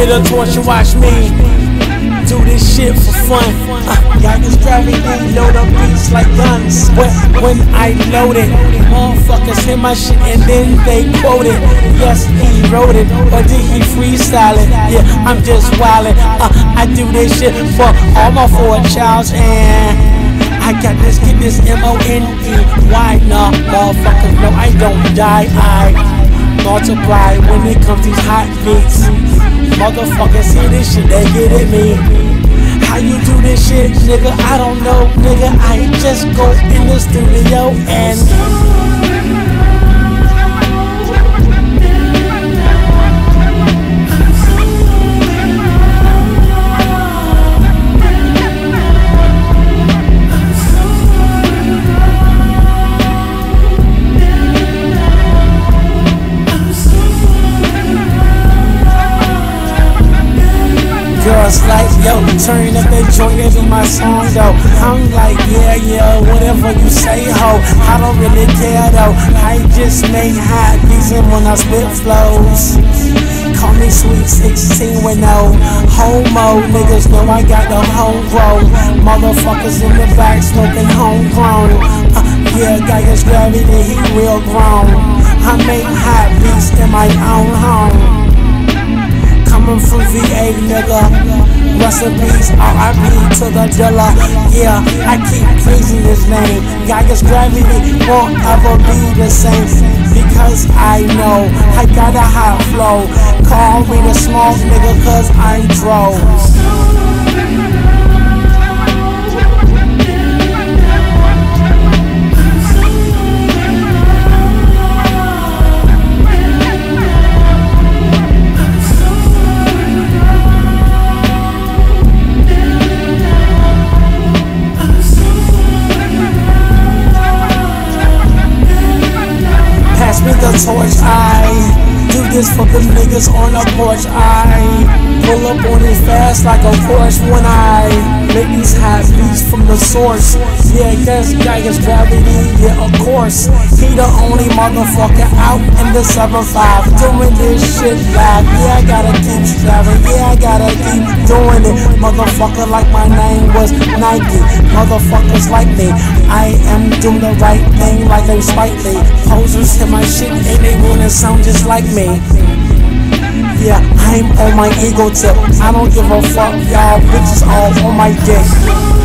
me the torch and watch me do this shit for fun. Got this gravity, load up beats like guns. When I load it, motherfuckers hear my shit and then they quote it. Yes, he wrote it, but did he freestyle it? Yeah, I'm just wildin'. I do this shit for all my 4 childs, and I got this, get this M-O-N-E. Why nah, motherfuckers? No, I don't die. I multiply when it comes to these hot beats. Motherfuckers hear this shit, they get at me. How you do this shit, nigga? I don't know, nigga. I just go in the studio and girls like, yo, turn up that joint, that be my song though. I'm like, yeah, whatever you say, ho. I don't really care though. I just make hot beats and when I spit flows. Call me Sweet 16 with no homo. Niggas know I got the homegrown. Motherfuckers in the back smoking homegrown. Yeah, guy is gravity, he real grown. I make hot beats in my own home. Coming from VA, nigga. Rest in peace, R.I.P. to the dealer. Yeah, I keep praising his name. Geiger's gravity won't ever be the same, because I know I got a hot flow. Call me the small nigga, cause I'm dro. Pass me the torch, I do this for the niggas on the porch. I pull up on it fast like a Porsche when I make these hot beats from the source. Yeah, guess Geiger's gravity, yeah, of course. He the only motherfucker out in the 7-5 doing this shit live. Yeah, I gotta keep striving, yeah, I gotta keep doing it. Motherfucker like my name was Nike. Motherfuckers like me, I am doing the right thing like I'm Spike Lee. Posers hear my shit and they wanna sound just like me. Yeah, I'm on my ego tip. I don't give a fuck, y'all bitches all on my dick.